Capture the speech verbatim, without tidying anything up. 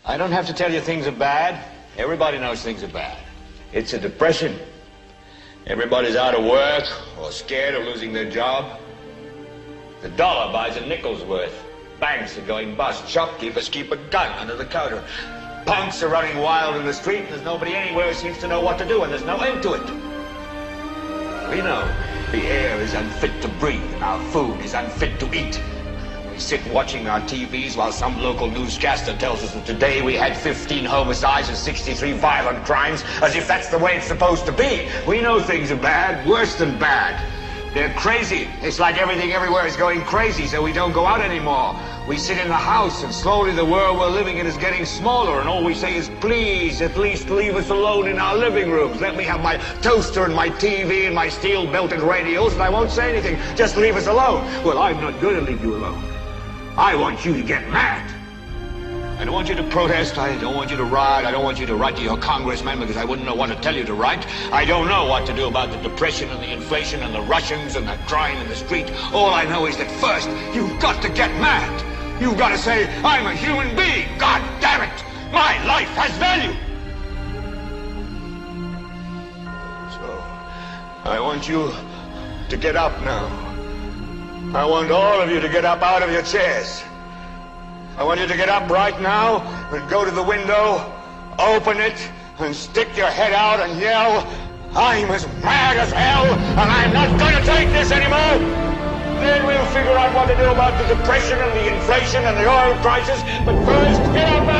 I don't have to tell you things are bad. Everybody knows things are bad. It's a depression. Everybody's out of work or scared of losing their job. The dollar buys a nickel's worth. Banks are going bust. Shopkeepers keep a gun under the counter. Punks are running wild in the street, and there's nobody anywhere who seems to know what to do, and there's no end to it. We know the air is unfit to breathe, and our food is unfit to eat. We sit watching our T Vs while some local newscaster tells us that today we had fifteen homicides and sixty-three violent crimes, as if that's the way it's supposed to be. We know things are bad, worse than bad. They're crazy. It's like everything everywhere is going crazy, so we don't go out anymore. We sit in the house, and slowly the world we're living in is getting smaller, and all we say is, please, at least leave us alone in our living rooms. Let me have my toaster and my T V and my steel-belted radios, and I won't say anything. Just leave us alone. Well, I'm not going to leave you alone. I want you to get mad. I don't want you to protest. I don't want you to riot. I don't want you to write to your congressman because I wouldn't know what to tell you to write. I don't know what to do about the depression and the inflation and the Russians and the crying in the street. All I know is that first, you've got to get mad. You've got to say, I'm a human being. God damn it. My life has value. So, I want you to get up now. I want all of you to get up out of your chairs. I want you to get up right now and go to the window, open it, and stick your head out and yell, I'm as mad as hell, and I'm not going to take this anymore. Then we'll figure out what to do about the depression and the inflation and the oil prices. But first, get up